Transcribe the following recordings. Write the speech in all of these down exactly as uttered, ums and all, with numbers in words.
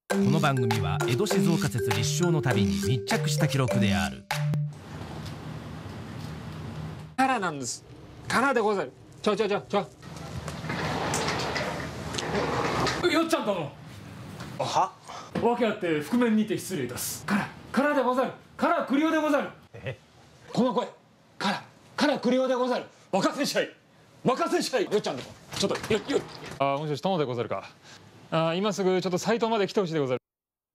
この番組は江戸静岡説立証の旅に密着した記録である。 からなんです。からでござる。ちょちょちょちょ。よっちゃん殿。 は？ わけあって覆面にて失礼いたす。からからでござる。から栗尾でござる。 え？ この声。からから栗尾でござる。任せしゃい。任せしゃい。よっちゃん殿。ちょっとよよ。あ、もしもし殿でござるか。あ、今すぐちょっと斎藤まで来てほしいでござる。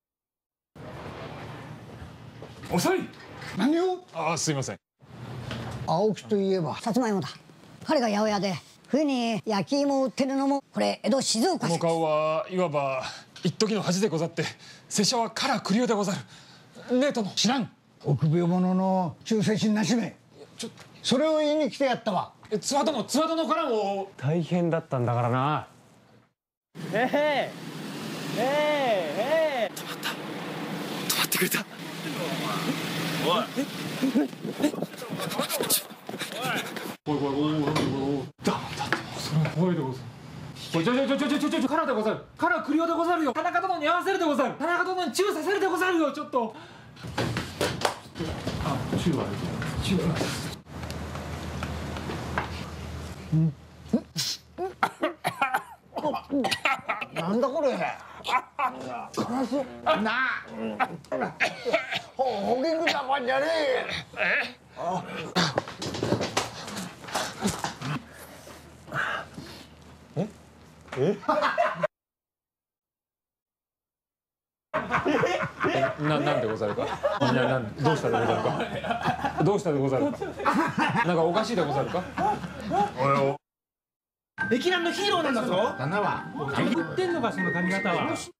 遅い。 何を？ あ、すいません。 青木といえばさつまいもだ。彼が八百屋で冬に焼き芋を売ってるのもこれ江戸静岡市。 この顔はいわば一時の恥でござって、拙者はから栗尾でござる。ねえ殿。 知らん。臆病者の忠誠心なしめ。 ちょそれを言いに来てやったわ。 え、津和殿、津和殿からも大変だったんだからな。ええええええ。止まった。止まってくれた。おい。 おいおいおいおいおいおい。だだってそれは怖いでござる。おい、ちょちょちょちょちょちょちょ、からでござる。から栗尾でござるよ。田中殿に合わせるでござる。田中殿にチューさせるでござるよ。ちょっと。あ、チューはチューは。 なんだこれ。カラス。なあ。ほほげくたまんじゃねえ。 え？え？ な、なんでござるか。な、なん、どうしたでござるか。どうしたでござるか。なんかおかしいでござるか。およ。 駅南のヒーローなんだぞ。 旦那は。 言ってんのかその髪型は。